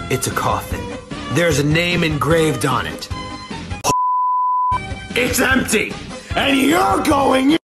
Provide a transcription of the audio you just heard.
It's a coffin. There's a name engraved on it. It's empty, and you're going